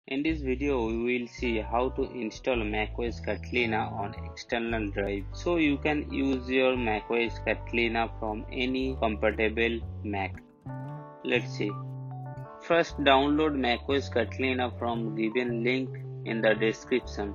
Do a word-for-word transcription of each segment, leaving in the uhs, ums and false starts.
In this video, we will see how to install macOS Catalina on external drive. So you can use your macOS Catalina from any compatible Mac. Let's see. First, download macOS Catalina from given link in the description.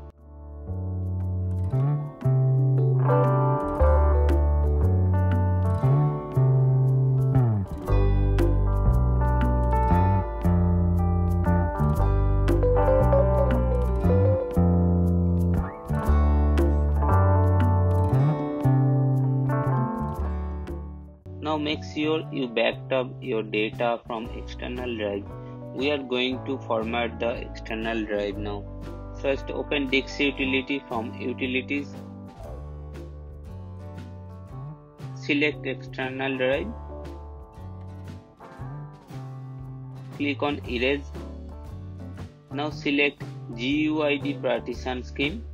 Now make sure you backed up your data from external drive. We are going to format the external drive now. First, open disk utility from utilities. Select external drive. Click on erase. Now select G U I D partition scheme.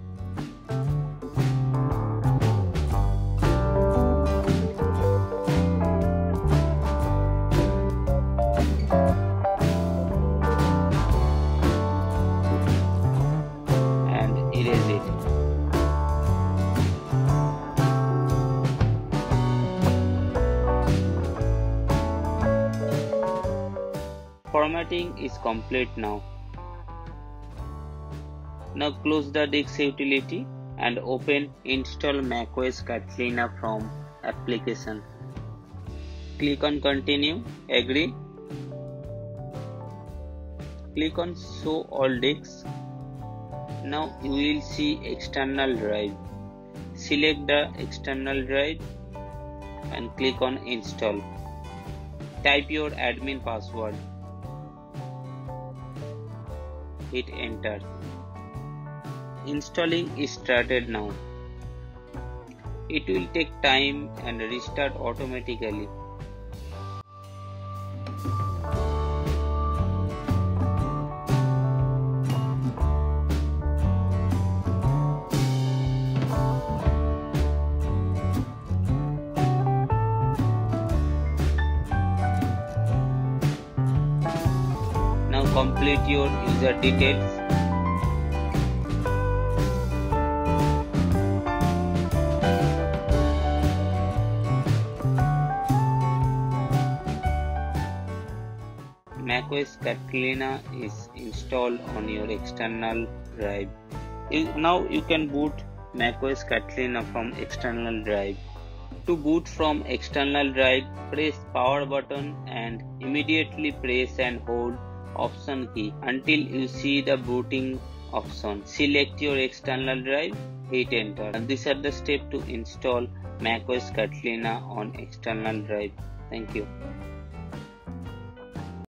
Erase it. Formatting is complete now. Now close the disk utility and open Install macOS Catalina from application. Click on Continue, Agree. Click on Show All Disks. Now you will see external drive. Select the external drive and click on install. Type your admin password. Hit enter. Installing is started now. It will take time and restart automatically. Now complete your user details. macOS Catalina is installed on your external drive. Now you can boot macOS Catalina from external drive. To boot from external drive, press power button and immediately press and hold option key until you see the booting option. Select your external drive, hit enter. And these are the steps to install macOS Catalina on external drive. Thank you.